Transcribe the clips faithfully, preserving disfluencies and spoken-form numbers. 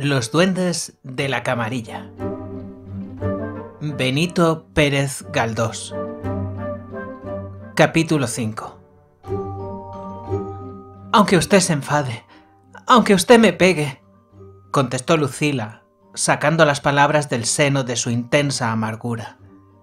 Los duendes de la camarilla. Benito Pérez Galdós. Capítulo cinco. Aunque usted se enfade, aunque usted me pegue, contestó Lucila, sacando las palabras del seno de su intensa amargura.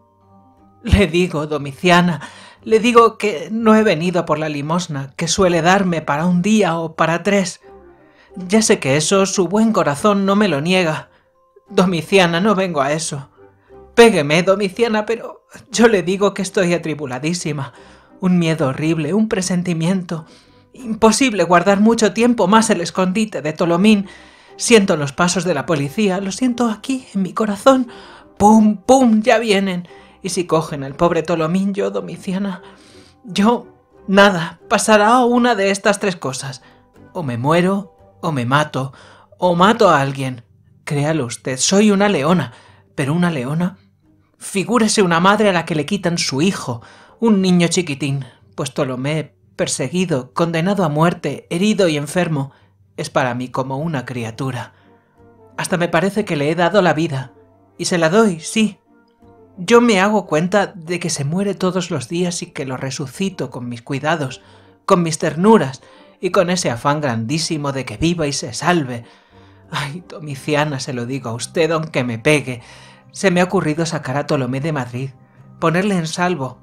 Le digo, Domiciana, le digo que no he venido por la limosna que suele darme para un día o para tres. Ya sé que eso su buen corazón no me lo niega. Domiciana, no vengo a eso. Pégueme, Domiciana, pero yo le digo que estoy atribuladísima. Un miedo horrible, un presentimiento. Imposible guardar mucho tiempo más el escondite de Tolomín. Siento los pasos de la policía, lo siento aquí, en mi corazón. ¡Pum, pum! Ya vienen. Y si cogen al pobre Tolomín, yo, Domiciana, yo, nada, pasará una de estas tres cosas. O me muero, o me mato, o mato a alguien. Créalo usted, soy una leona, pero una leona. Figúrese una madre a la que le quitan su hijo, un niño chiquitín, pues Tolomé, perseguido, condenado a muerte, herido y enfermo, es para mí como una criatura. Hasta me parece que le he dado la vida, y se la doy, sí. Yo me hago cuenta de que se muere todos los días y que lo resucito con mis cuidados, con mis ternuras y con ese afán grandísimo de que viva y se salve. Ay, Domiciana, se lo digo a usted aunque me pegue. Se me ha ocurrido sacar a Tolomé de Madrid, ponerle en salvo,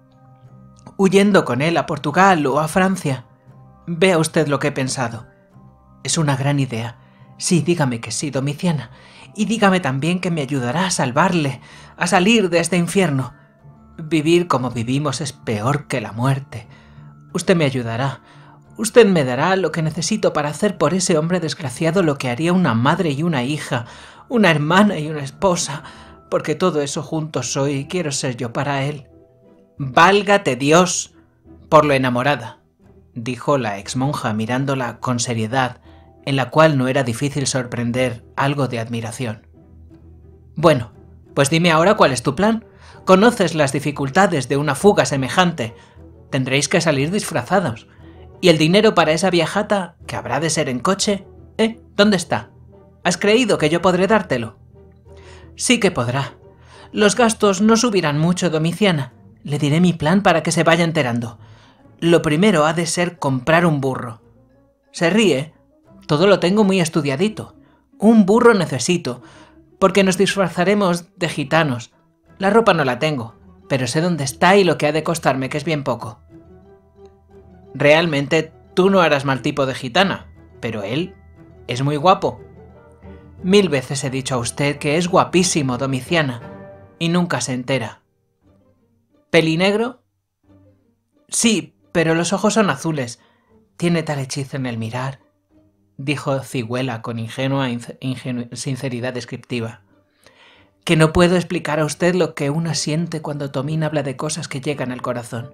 huyendo con él a Portugal o a Francia. Vea usted lo que he pensado. Es una gran idea. Sí, dígame que sí, Domiciana. Y dígame también que me ayudará a salvarle, a salir de este infierno. Vivir como vivimos es peor que la muerte. Usted me ayudará. Usted me dará lo que necesito para hacer por ese hombre desgraciado lo que haría una madre y una hija, una hermana y una esposa, porque todo eso junto soy y quiero ser yo para él. Válgate Dios por lo enamorada, dijo la exmonja mirándola con seriedad, en la cual no era difícil sorprender algo de admiración. Bueno, pues dime ahora cuál es tu plan. Conoces las dificultades de una fuga semejante. Tendréis que salir disfrazados. ¿Y el dinero para esa viajata, que habrá de ser en coche? ¿Eh? ¿Dónde está? ¿Has creído que yo podré dártelo? Sí que podrá. Los gastos no subirán mucho, Domiciana. Le diré mi plan para que se vaya enterando. Lo primero ha de ser comprar un burro. Se ríe. Todo lo tengo muy estudiadito. Un burro necesito, porque nos disfrazaremos de gitanos. La ropa no la tengo, pero sé dónde está y lo que ha de costarme, que es bien poco. Realmente tú no harás mal tipo de gitana, pero él es muy guapo. Mil veces he dicho a usted que es guapísimo, Domiciana, y nunca se entera. ¿Pelinegro? Sí, pero los ojos son azules. Tiene tal hechizo en el mirar, dijo Cigüela con ingenua ingenu- sinceridad descriptiva, que no puedo explicar a usted lo que una siente cuando Tomín habla de cosas que llegan al corazón.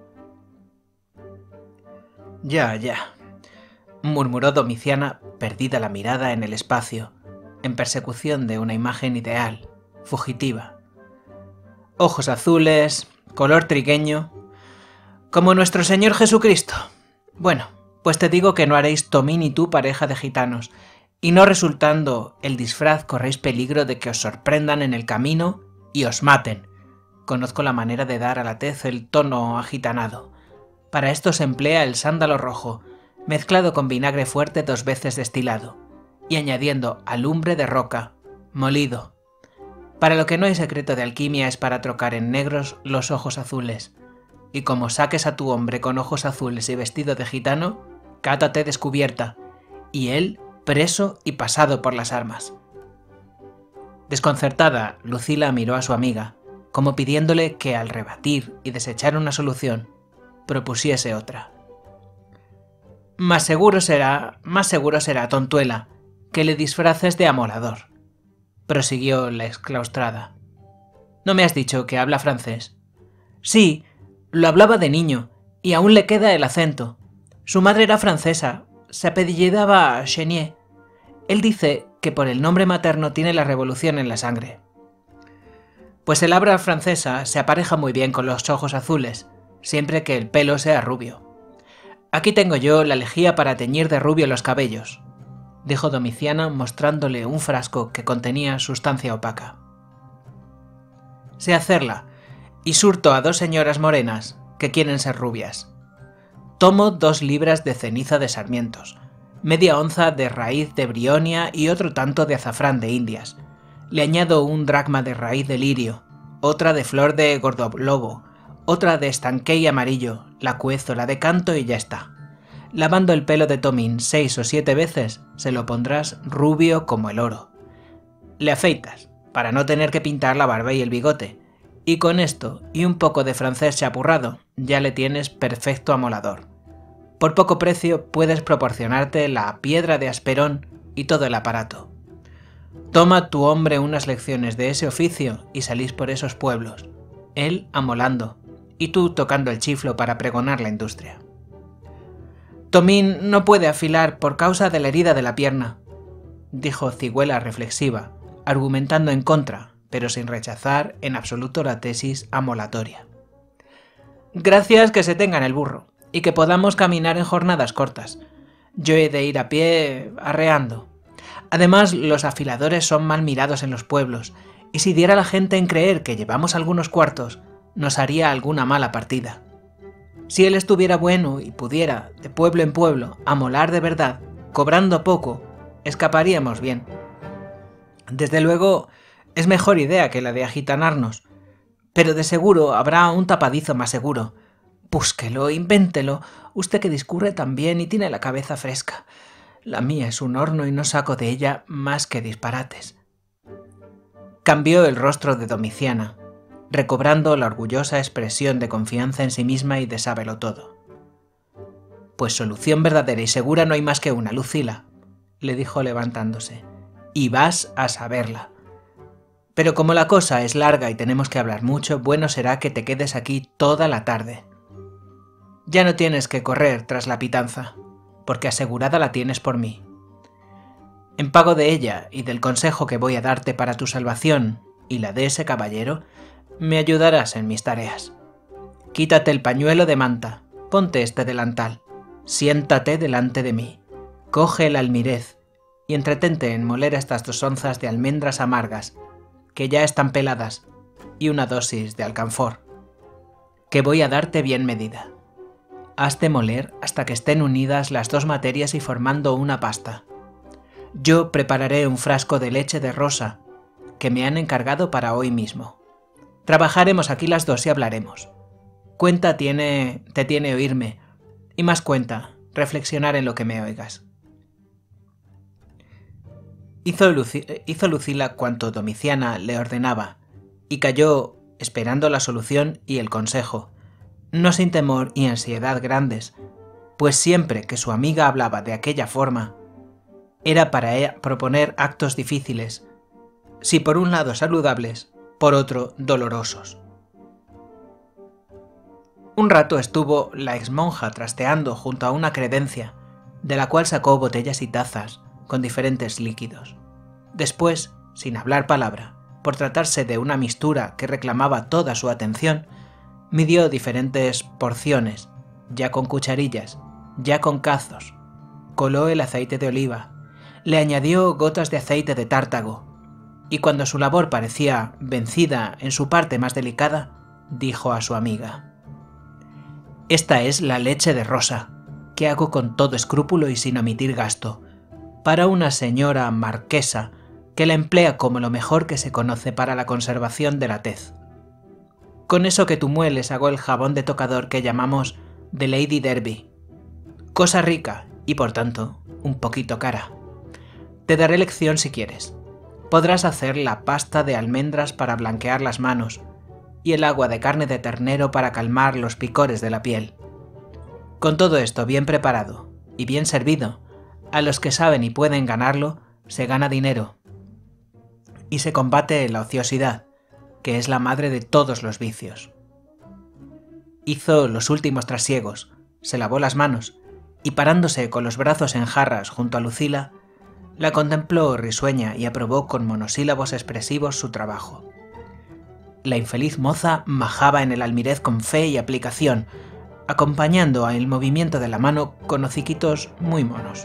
Ya, ya, murmuró Domiciana, perdida la mirada en el espacio, en persecución de una imagen ideal, fugitiva. Ojos azules, color trigueño, como nuestro Señor Jesucristo. Bueno, pues te digo que no haréis Tomín y tú pareja de gitanos, y no resultando el disfraz corréis peligro de que os sorprendan en el camino y os maten. Conozco la manera de dar a la tez el tono agitanado. Para esto se emplea el sándalo rojo, mezclado con vinagre fuerte dos veces destilado, y añadiendo alumbre de roca, molido. Para lo que no hay secreto de alquimia es para trocar en negros los ojos azules, y como saques a tu hombre con ojos azules y vestido de gitano, cátate descubierta, y él preso y pasado por las armas. Desconcertada, Lucila miró a su amiga, como pidiéndole que al rebatir y desechar una solución, propusiese otra. Más seguro será, más seguro será, tontuela, que le disfraces de amolador, prosiguió la exclaustrada. ¿No me has dicho que habla francés? Sí, lo hablaba de niño, y aún le queda el acento. Su madre era francesa, se apellidaba Chenier. Él dice que por el nombre materno tiene la revolución en la sangre. Pues el habla francesa se apareja muy bien con los ojos azules, siempre que el pelo sea rubio. Aquí tengo yo la lejía para teñir de rubio los cabellos. dijo Domiciana mostrándole un frasco que contenía sustancia opaca. Sé hacerla, y surto a dos señoras morenas que quieren ser rubias. Tomo dos libras de ceniza de sarmientos, media onza de raíz de brionia y otro tanto de azafrán de Indias. Le añado un dracma de raíz de lirio, otra de flor de gordolobo, otra de estanquey amarillo, la cuezo, la decanto y ya está. Lavando el pelo de Tomín seis o siete veces, se lo pondrás rubio como el oro. Le afeitas, para no tener que pintar la barba y el bigote, y con esto y un poco de francés chapurrado, ya le tienes perfecto amolador. Por poco precio puedes proporcionarte la piedra de asperón y todo el aparato. Toma tu hombre unas lecciones de ese oficio y salís por esos pueblos, él amolando, y tú tocando el chiflo para pregonar la industria. Tomín no puede afilar por causa de la herida de la pierna, dijo Cigüela reflexiva, argumentando en contra, pero sin rechazar en absoluto la tesis amolatoria. Gracias que se tenga en el burro, y que podamos caminar en jornadas cortas. Yo he de ir a pie arreando. Además, los afiladores son mal mirados en los pueblos, y si diera la gente en creer que llevamos algunos cuartos, nos haría alguna mala partida. Si él estuviera bueno y pudiera, de pueblo en pueblo, amolar de verdad, cobrando poco, escaparíamos bien. Desde luego, es mejor idea que la de agitanarnos, pero de seguro habrá un tapadizo más seguro. Búsquelo, invéntelo, usted que discurre tan bien y tiene la cabeza fresca. La mía es un horno y no saco de ella más que disparates. Cambió el rostro de Domiciana, recobrando la orgullosa expresión de confianza en sí misma y de sábelo todo. Pues solución verdadera y segura no hay más que una, Lucila, le dijo levantándose, y vas a saberla. Pero como la cosa es larga y tenemos que hablar mucho, bueno será que te quedes aquí toda la tarde. Ya no tienes que correr tras la pitanza, porque asegurada la tienes por mí. En pago de ella y del consejo que voy a darte para tu salvación y la de ese caballero, me ayudarás en mis tareas. Quítate el pañuelo de manta, ponte este delantal, siéntate delante de mí, coge el almirez y entretente en moler estas dos onzas de almendras amargas, que ya están peladas, y una dosis de alcanfor, que voy a darte bien medida. Has de moler hasta que estén unidas las dos materias y formando una pasta. Yo prepararé un frasco de leche de rosa, que me han encargado para hoy mismo. Trabajaremos aquí las dos y hablaremos. Cuenta tiene, te tiene oírme, y más cuenta, reflexionar en lo que me oigas. Hizo, Luci, hizo Lucila cuanto Domiciana le ordenaba, y calló esperando la solución y el consejo, no sin temor y ansiedad grandes, pues siempre que su amiga hablaba de aquella forma, era para ella proponer actos difíciles, si por un lado saludables, por otro dolorosos. Un rato estuvo la exmonja trasteando junto a una credencia, de la cual sacó botellas y tazas, con diferentes líquidos. Después, sin hablar palabra, por tratarse de una mistura que reclamaba toda su atención, midió diferentes porciones, ya con cucharillas, ya con cazos, coló el aceite de oliva, le añadió gotas de aceite de tártago, y cuando su labor parecía vencida en su parte más delicada, dijo a su amiga: «Esta es la leche de rosa, que hago con todo escrúpulo y sin omitir gasto, para una señora marquesa que la emplea como lo mejor que se conoce para la conservación de la tez. Con eso que tú mueles hago el jabón de tocador que llamamos de Lady Derby. Cosa rica y, por tanto, un poquito cara. Te daré lección si quieres. Podrás hacer la pasta de almendras para blanquear las manos y el agua de carne de ternero para calmar los picores de la piel. Con todo esto bien preparado y bien servido, a los que saben y pueden ganarlo, se gana dinero y se combate la ociosidad, que es la madre de todos los vicios». Hizo los últimos trasiegos, se lavó las manos y parándose con los brazos en jarras junto a Lucila, la contempló risueña y aprobó con monosílabos expresivos su trabajo. La infeliz moza majaba en el almirez con fe y aplicación, acompañando el movimiento de la mano con hociquitos muy monos,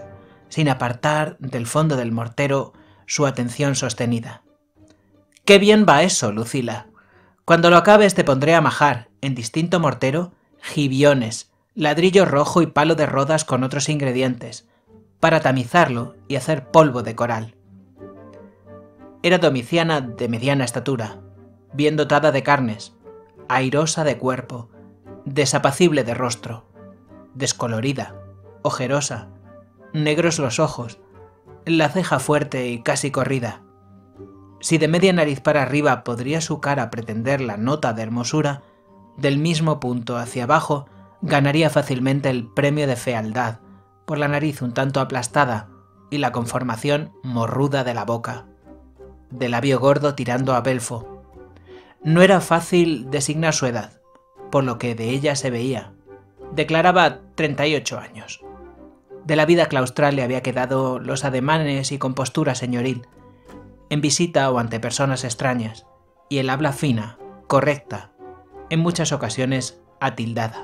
sin apartar del fondo del mortero su atención sostenida. «¡Qué bien va eso, Lucila! Cuando lo acabes te pondré a majar, en distinto mortero, gibiones, ladrillo rojo y palo de rodas con otros ingredientes, para tamizarlo y hacer polvo de coral». Era Domiciana de mediana estatura, bien dotada de carnes, airosa de cuerpo, desapacible de rostro, descolorida, ojerosa, negros los ojos, la ceja fuerte y casi corrida. Si de media nariz para arriba podría su cara pretender la nota de hermosura, del mismo punto hacia abajo ganaría fácilmente el premio de fealdad, por la nariz un tanto aplastada y la conformación morruda de la boca, de labio gordo tirando a belfo. No era fácil designar su edad, por lo que de ella se veía. Declaraba treinta y ocho años. De la vida claustral le había quedado los ademanes y compostura señoril, en visita o ante personas extrañas, y el habla fina, correcta, en muchas ocasiones atildada.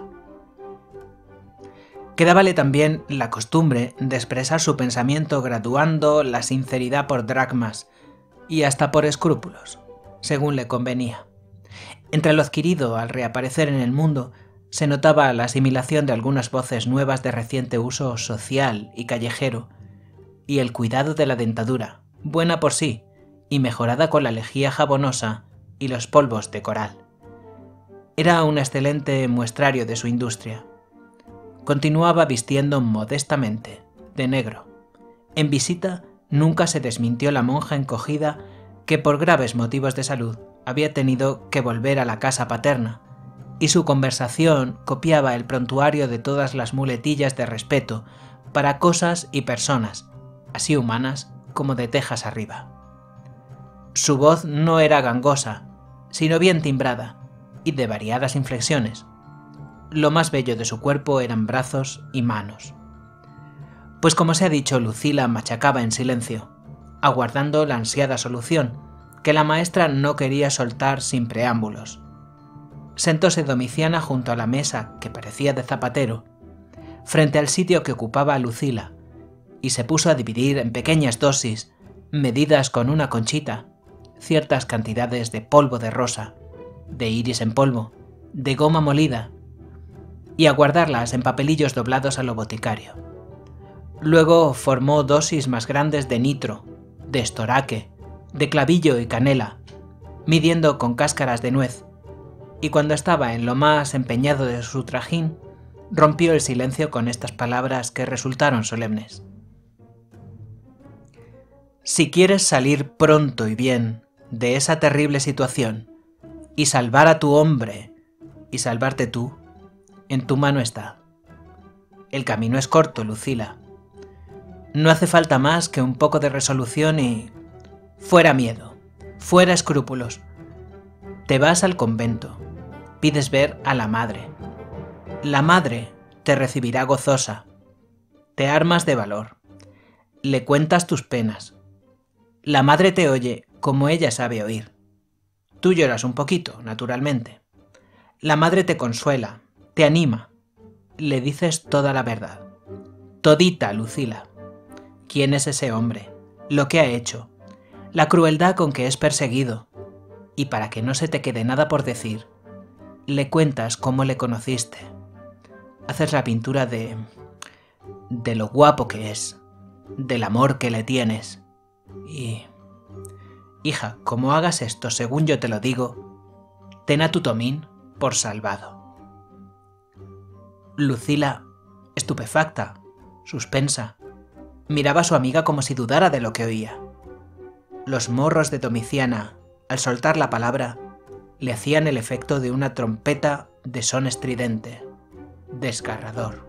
Quedábale también la costumbre de expresar su pensamiento graduando la sinceridad por dracmas y hasta por escrúpulos, según le convenía. Entre lo adquirido al reaparecer en el mundo se notaba la asimilación de algunas voces nuevas de reciente uso social y callejero, y el cuidado de la dentadura, buena por sí y mejorada con la lejía jabonosa y los polvos de coral. Era un excelente muestrario de su industria. Continuaba vistiendo modestamente, de negro. En visita nunca se desmintió la monja encogida que por graves motivos de salud había tenido que volver a la casa paterna, y su conversación copiaba el prontuario de todas las muletillas de respeto para cosas y personas, así humanas como de tejas arriba. Su voz no era gangosa, sino bien timbrada y de variadas inflexiones. Lo más bello de su cuerpo eran brazos y manos. Pues como se ha dicho, Lucila machacaba en silencio, aguardando la ansiada solución, que la maestra no quería soltar sin preámbulos. Sentóse Domiciana junto a la mesa, que parecía de zapatero, frente al sitio que ocupaba Lucila, y se puso a dividir en pequeñas dosis, medidas con una conchita, ciertas cantidades de polvo de rosa, de iris en polvo, de goma molida, y a guardarlas en papelillos doblados a lo boticario. Luego formó dosis más grandes de nitro, de estoraque, de clavillo y canela, midiendo con cáscaras de nuez, y cuando estaba en lo más empeñado de su trajín, rompió el silencio con estas palabras que resultaron solemnes. Si quieres salir pronto y bien de esa terrible situación, y salvar a tu hombre, y salvarte tú, en tu mano está. El camino es corto, Lucila. No hace falta más que un poco de resolución y... fuera miedo, fuera escrúpulos. Te vas al convento, pides ver a la madre. La madre te recibirá gozosa. Te armas de valor. Le cuentas tus penas. La madre te oye como ella sabe oír. Tú lloras un poquito, naturalmente. La madre te consuela, te anima. Le dices toda la verdad. Todita, Lucila. ¿Quién es ese hombre? Lo que ha hecho. La crueldad con que es perseguido. Y para que no se te quede nada por decir, le cuentas cómo le conociste. Haces la pintura de... de lo guapo que es, del amor que le tienes. Y... hija, como hagas esto según yo te lo digo, ten a tu Tomín por salvado. Lucila, estupefacta, suspensa, miraba a su amiga como si dudara de lo que oía. Los morros de Domiciana, al soltar la palabra, le hacían el efecto de una trompeta de son estridente, desgarrador.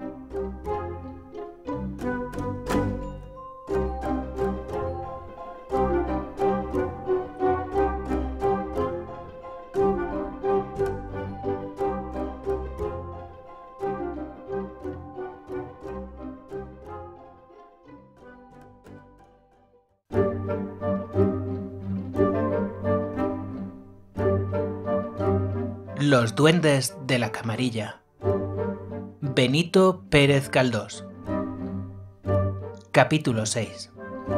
Los duendes de la camarilla. Benito Pérez Galdós. Capítulo seis.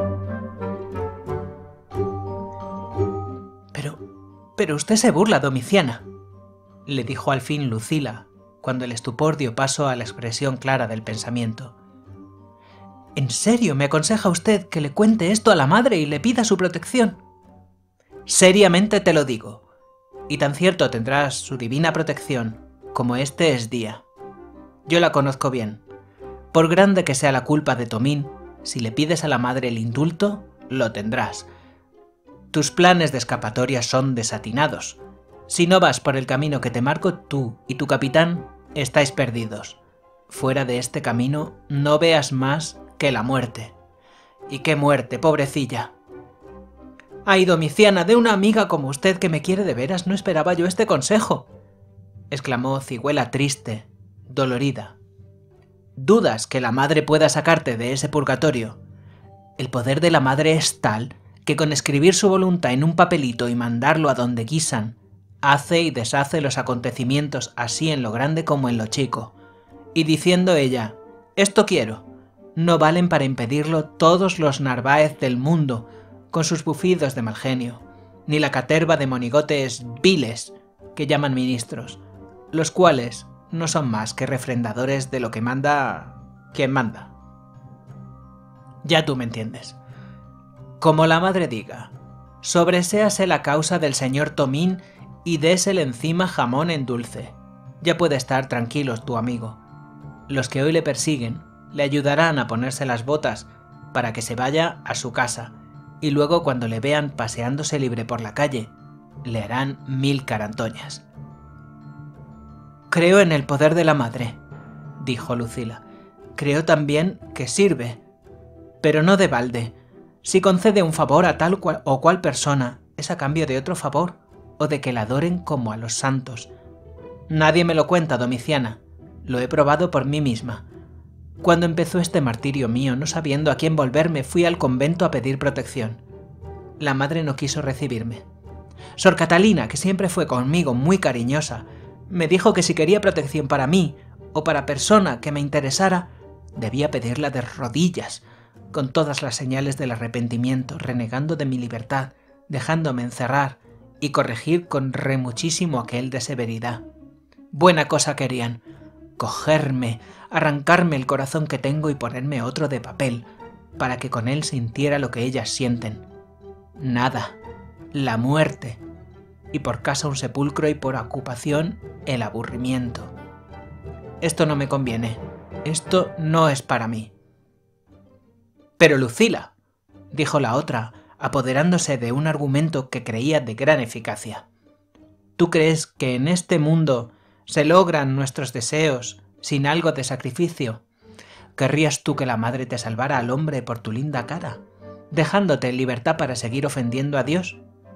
Pero, pero usted se burla, Domiciana, le dijo al fin Lucila, cuando el estupor dio paso a la expresión clara del pensamiento. ¿En serio me aconseja usted que le cuente esto a la madre y le pida su protección? Seriamente te lo digo, y tan cierto tendrás su divina protección como este es día. Yo la conozco bien. Por grande que sea la culpa de Tomín, si le pides a la madre el indulto, lo tendrás. Tus planes de escapatoria son desatinados. Si no vas por el camino que te marco, tú y tu capitán estáis perdidos. Fuera de este camino no veas más que la muerte. ¿Y qué muerte, pobrecilla? ¡Ay, Domiciana, de una amiga como usted que me quiere de veras no esperaba yo este consejo!, exclamó Cigüela triste, dolorida. ¿Dudas que la madre pueda sacarte de ese purgatorio? El poder de la madre es tal que con escribir su voluntad en un papelito y mandarlo a donde quisan, hace y deshace los acontecimientos así en lo grande como en lo chico. Y diciendo ella, esto quiero, no valen para impedirlo todos los Narváez del mundo, con sus bufidos de mal genio, ni la caterva de monigotes viles que llaman ministros, los cuales no son más que refrendadores de lo que manda quien manda. Ya tú me entiendes. Como la madre diga, sobreséase la causa del señor Tomín y désele encima jamón en dulce. Ya puede estar tranquilo tu amigo. Los que hoy le persiguen le ayudarán a ponerse las botas para que se vaya a su casa, y luego cuando le vean paseándose libre por la calle, le harán mil carantoñas. Creo en el poder de la madre, dijo Lucila. Creo también que sirve, pero no de balde. Si concede un favor a tal cual o cual persona, es a cambio de otro favor, o de que la adoren como a los santos. Nadie me lo cuenta, Domiciana. Lo he probado por mí misma. Cuando empezó este martirio mío, no sabiendo a quién volverme, fui al convento a pedir protección. La madre no quiso recibirme. Sor Catalina, que siempre fue conmigo muy cariñosa, me dijo que si quería protección para mí o para persona que me interesara, debía pedirla de rodillas, con todas las señales del arrepentimiento, renegando de mi libertad, dejándome encerrar y corregir con remuchísimo aquel de severidad. Buena cosa querían, cogerme, arrancarme el corazón que tengo y ponerme otro de papel, para que con él sintiera lo que ellas sienten. Nada, la muerte, y por casa un sepulcro y por ocupación el aburrimiento. Esto no me conviene, esto no es para mí. Pero Lucila, dijo la otra, apoderándose de un argumento que creía de gran eficacia. ¿Tú crees que en este mundo se logran nuestros deseos sin algo de sacrificio? ¿Querrías tú que la madre te salvara al hombre por tu linda cara, dejándote en libertad para seguir ofendiendo a Dios?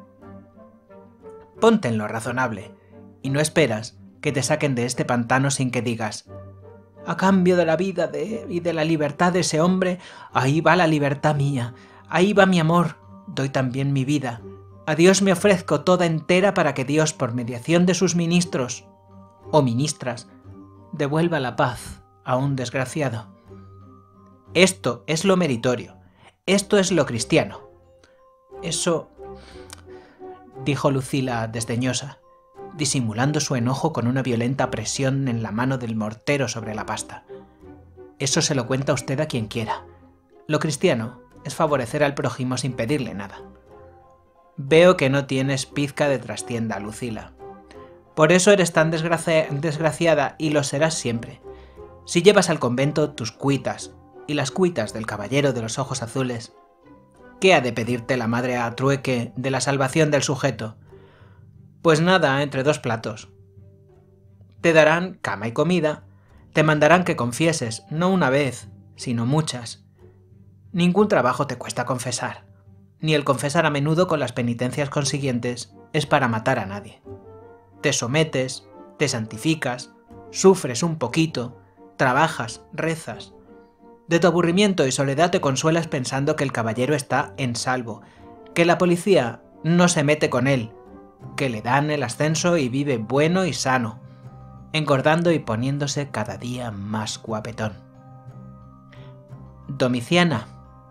Ponte en lo razonable, y no esperas que te saquen de este pantano sin que digas, a cambio de la vida de, y de la libertad de ese hombre, ahí va la libertad mía, ahí va mi amor, doy también mi vida. A Dios me ofrezco toda entera para que Dios, por mediación de sus ministros o ministras, devuelva la paz a un desgraciado. Esto es lo meritorio, esto es lo cristiano. Eso, dijo Lucila desdeñosa, disimulando su enojo con una violenta presión en la mano del mortero sobre la pasta. Eso se lo cuenta usted a quien quiera. Lo cristiano es favorecer al prójimo sin pedirle nada. Veo que no tienes pizca de trastienda, Lucila. Por eso eres tan desgraci- desgraciada y lo serás siempre. Si llevas al convento tus cuitas y las cuitas del caballero de los ojos azules, ¿qué ha de pedirte la madre a trueque de la salvación del sujeto? Pues nada, entre dos platos. Te darán cama y comida, te mandarán que confieses, no una vez, sino muchas. Ningún trabajo te cuesta confesar, ni el confesar a menudo con las penitencias consiguientes es para matar a nadie. Te sometes, te santificas, sufres un poquito, trabajas, rezas. De tu aburrimiento y soledad te consuelas pensando que el caballero está en salvo, que la policía no se mete con él, que le dan el ascenso y vive bueno y sano, engordando y poniéndose cada día más guapetón. Domiciana,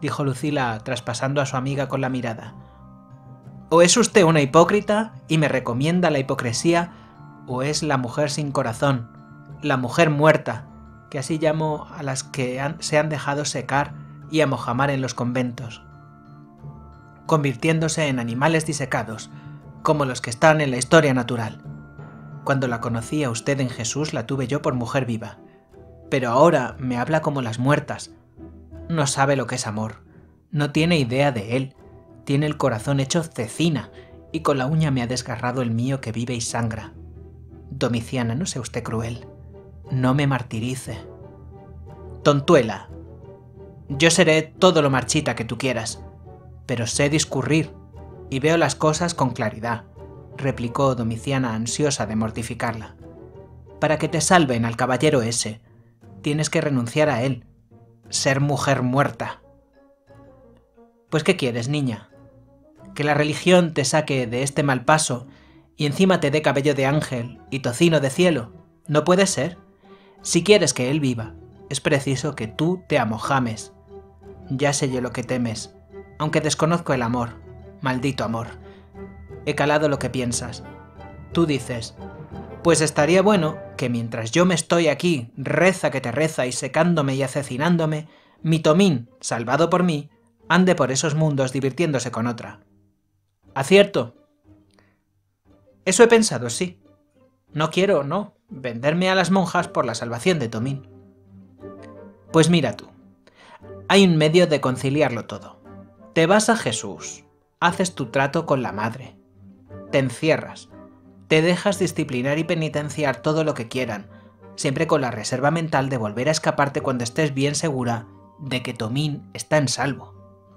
dijo Lucila traspasando a su amiga con la mirada. O es usted una hipócrita y me recomienda la hipocresía, o es la mujer sin corazón, la mujer muerta, que así llamo a las que han, se han dejado secar y amojamar en los conventos, convirtiéndose en animales disecados, como los que están en la historia natural. Cuando la conocí a usted en Jesús la tuve yo por mujer viva, pero ahora me habla como las muertas. No sabe lo que es amor, no tiene idea de él, tiene el corazón hecho cecina y con la uña me ha desgarrado el mío que vive y sangra. Domiciana, no sea usted cruel, no me martirice. Tontuela, yo seré todo lo marchita que tú quieras, pero sé discurrir y veo las cosas con claridad, replicó Domiciana ansiosa de mortificarla. Para que te salven al caballero ese, tienes que renunciar a él, ser mujer muerta. Pues ¿qué quieres, niña? ¿Que la religión te saque de este mal paso y encima te dé cabello de ángel y tocino de cielo? No puede ser. Si quieres que él viva, es preciso que tú te amojames. Ya sé yo lo que temes, aunque desconozco el amor, maldito amor. He calado lo que piensas. Tú dices, pues estaría bueno que mientras yo me estoy aquí, reza que te reza y secándome y acecinándome, mi Tomín, salvado por mí, ande por esos mundos divirtiéndose con otra. ¿Acierto? Eso he pensado, sí. No quiero, no, venderme a las monjas por la salvación de Tomín. Pues mira tú, hay un medio de conciliarlo todo. Te vas a Jesús, haces tu trato con la madre, te encierras, te dejas disciplinar y penitenciar todo lo que quieran, siempre con la reserva mental de volver a escaparte cuando estés bien segura de que Tomín está en salvo.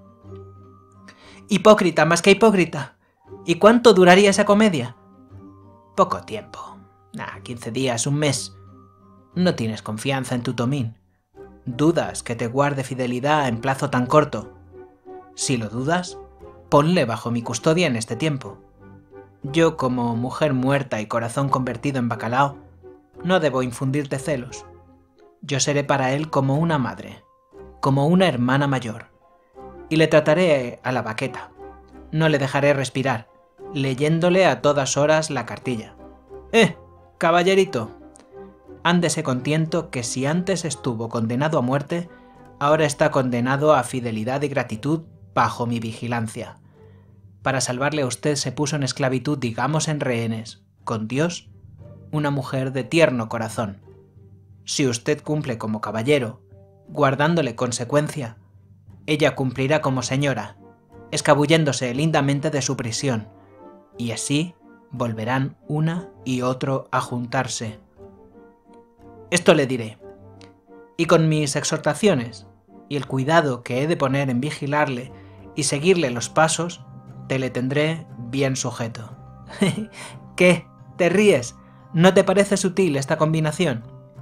Hipócrita, más que hipócrita. ¿Y cuánto duraría esa comedia? Poco tiempo. Ah, quince días, un mes. No tienes confianza en tu Tomín. Dudas que te guarde fidelidad en plazo tan corto. Si lo dudas, ponle bajo mi custodia en este tiempo. Yo, como mujer muerta y corazón convertido en bacalao, no debo infundirte celos. Yo seré para él como una madre, como una hermana mayor, y le trataré a la baqueta. No le dejaré respirar, leyéndole a todas horas la cartilla. ¡Eh, caballerito! Ándese contento que si antes estuvo condenado a muerte, ahora está condenado a fidelidad y gratitud bajo mi vigilancia. Para salvarle a usted se puso en esclavitud, digamos en rehenes, con Dios, una mujer de tierno corazón. Si usted cumple como caballero, guardándole consecuencia, ella cumplirá como señora, escabulléndose lindamente de su prisión, y así volverán una y otro a juntarse. Esto le diré, y con mis exhortaciones y el cuidado que he de poner en vigilarle y seguirle los pasos, te le tendré bien sujeto. ¿Qué? ¿Te ríes? ¿No te parece sutil esta combinación?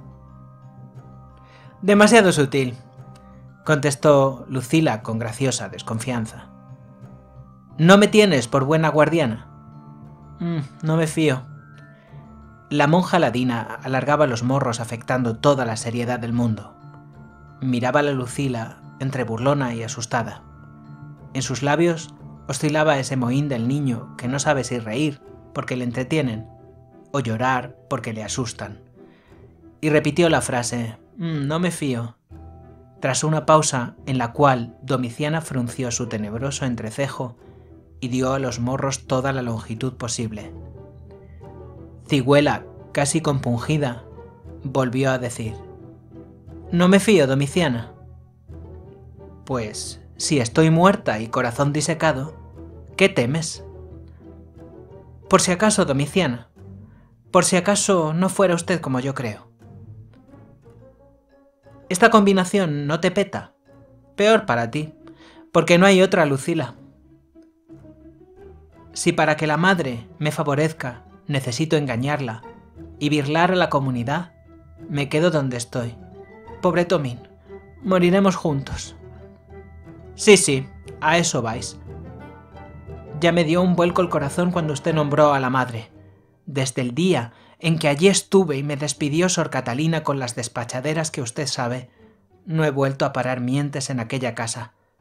Demasiado sutil, contestó Lucila con graciosa desconfianza. ¿No me tienes por buena guardiana? Mm, no me fío. La monja ladina alargaba los morros afectando toda la seriedad del mundo. Miraba a la Lucila entre burlona y asustada. En sus labios oscilaba ese mohín del niño que no sabe si reír porque le entretienen o llorar porque le asustan. Y repitió la frase, mm, no me fío, tras una pausa en la cual Domiciana frunció su tenebroso entrecejo y dio a los morros toda la longitud posible. Cigüela, casi compungida, volvió a decir, no me fío, Domiciana. Pues, si estoy muerta y corazón disecado, ¿qué temes? Por si acaso, Domiciana, por si acaso no fuera usted como yo creo. Esta combinación no te peta. Peor para ti, porque no hay otra Lucila. Si para que la madre me favorezca necesito engañarla y birlar a la comunidad, me quedo donde estoy. Pobre Tomín, moriremos juntos. Sí, sí, a eso vais. Ya me dio un vuelco el corazón cuando usted nombró a la madre. Desde el día en que allí estuve y me despidió Sor Catalina con las despachaderas que usted sabe, no he vuelto a parar mientes en aquella casa.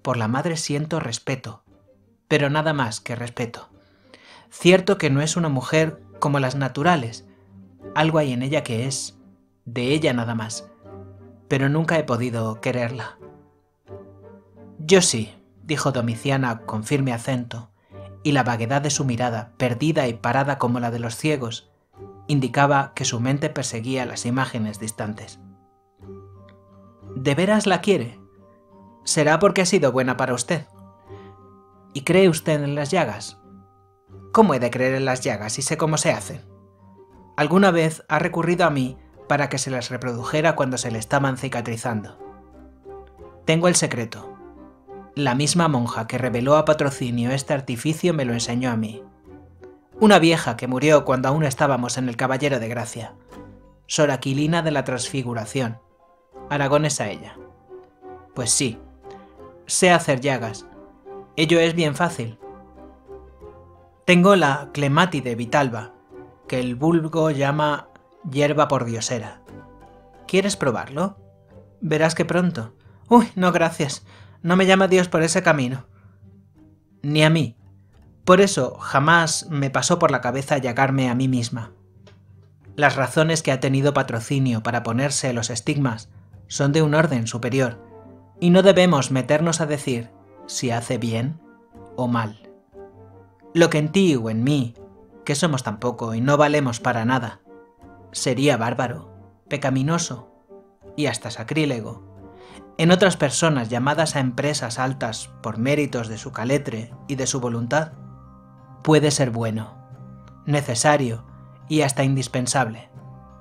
por la madre siento respeto, pero nada más que respeto. Cierto que no es una mujer como las naturales, algo hay en ella que es de ella nada más, pero nunca he podido quererla. Yo sí, dijo Domiciana con firme acento, y la vaguedad de su mirada, perdida y parada como la de los ciegos, indicaba que su mente perseguía las imágenes distantes. ¿De veras la quiere? Será porque ha sido buena para usted. ¿Y cree usted en las llagas? ¿Cómo he de creer en las llagas si sé cómo se hacen? Alguna vez ha recurrido a mí para que se las reprodujera cuando se le estaban cicatrizando. Tengo el secreto. La misma monja que reveló a Patrocinio este artificio me lo enseñó a mí. Una vieja que murió cuando aún estábamos en el Caballero de Gracia. Sor Aquilina de la Transfiguración. Aragonesa ella. Pues sí, sé hacer llagas. Ello es bien fácil. Tengo la clemátide vitalba, que el vulgo llama hierba pordiosera. ¿Quieres probarlo? Verás que pronto. Uy, no gracias. No me llama Dios por ese camino. Ni a mí. Por eso jamás me pasó por la cabeza llagarme a mí misma. Las razones que ha tenido Patrocinio para ponerse los estigmas son de un orden superior, y no debemos meternos a decir si hace bien o mal. Lo que en ti o en mí, que somos tan poco y no valemos para nada, sería bárbaro, pecaminoso y hasta sacrílego. En otras personas llamadas a empresas altas por méritos de su caletre y de su voluntad, puede ser bueno, necesario y hasta indispensable.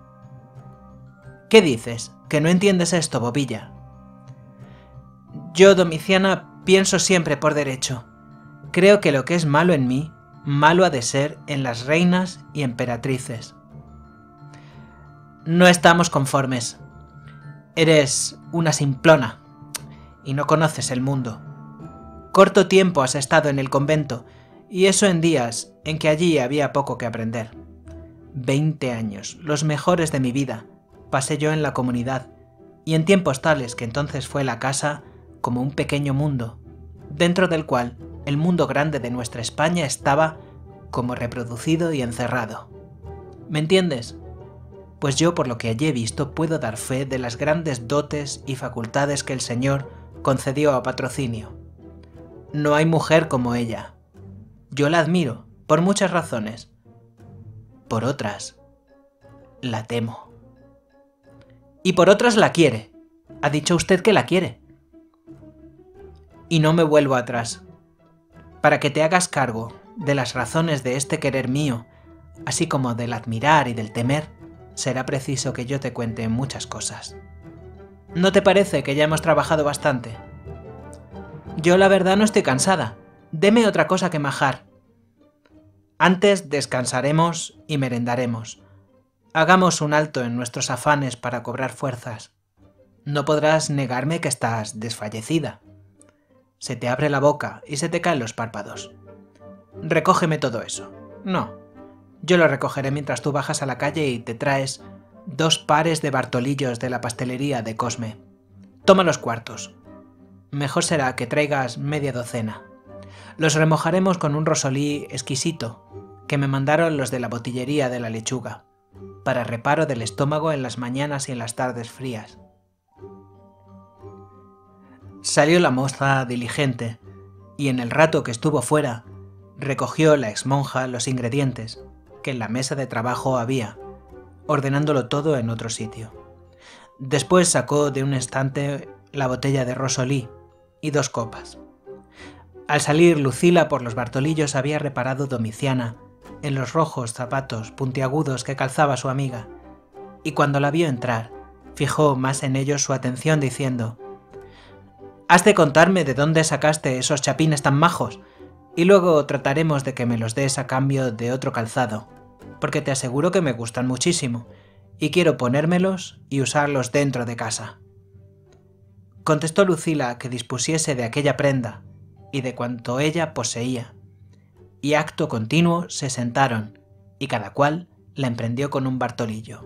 ¿Qué dices? ¿Que no entiendes esto, bobilla? Yo, Domiciana, pienso siempre por derecho. Creo que lo que es malo en mí, malo ha de ser en las reinas y emperatrices. No estamos conformes. Eres una simplona y no conoces el mundo. Corto tiempo has estado en el convento, y eso en días en que allí había poco que aprender. Veinte años, los mejores de mi vida, pasé yo en la comunidad, y en tiempos tales que entonces fue la casa como un pequeño mundo, dentro del cual el mundo grande de nuestra España estaba como reproducido y encerrado. ¿Me entiendes? Pues yo, por lo que allí he visto, puedo dar fe de las grandes dotes y facultades que el Señor concedió a Patrocinio. No hay mujer como ella. Yo la admiro, por muchas razones. Por otras, la temo. Y por otras la quiere. Ha dicho usted que la quiere. Y no me vuelvo atrás. Para que te hagas cargo de las razones de este querer mío, así como del admirar y del temer, será preciso que yo te cuente muchas cosas. ¿No te parece que ya hemos trabajado bastante? Yo la verdad no estoy cansada. Deme otra cosa que majar. Antes descansaremos y merendaremos. Hagamos un alto en nuestros afanes para cobrar fuerzas. No podrás negarme que estás desfallecida. Se te abre la boca y se te caen los párpados. Recógeme todo eso. No. Yo lo recogeré mientras tú bajas a la calle y te traes dos pares de bartolillos de la pastelería de Cosme. Toma los cuartos. Mejor será que traigas media docena. Los remojaremos con un rosolí exquisito que me mandaron los de la botillería de la Lechuga, para reparo del estómago en las mañanas y en las tardes frías. Salió la moza diligente, y en el rato que estuvo fuera, recogió la exmonja los ingredientes que en la mesa de trabajo había, ordenándolo todo en otro sitio. Después sacó de un estante la botella de rosolí y dos copas. Al salir Lucila por los bartolillos había reparado Domiciana en los rojos zapatos puntiagudos que calzaba su amiga, y cuando la vio entrar, fijó más en ellos su atención diciendo: «Has de contarme de dónde sacaste esos chapines tan majos, y luego trataremos de que me los des a cambio de otro calzado, porque te aseguro que me gustan muchísimo, y quiero ponérmelos y usarlos dentro de casa». Contestó Lucila que dispusiese de aquella prenda y de cuanto ella poseía, y acto continuo se sentaron, y cada cual la emprendió con un bartolillo.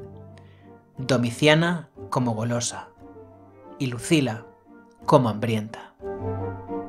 Domiciana como golosa, y Lucila como hambrienta.